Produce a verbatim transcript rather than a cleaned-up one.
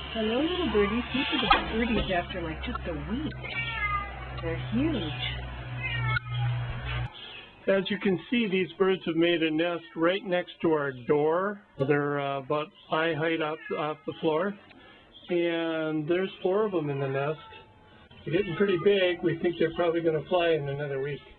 Hello, little birdies. These are the birdies after like just a week. They're huge. As you can see, these birds have made a nest right next to our door. They're uh, about eye height off, off the floor. And there's four of them in the nest. They're getting pretty big. We think they're probably going to fly in another week.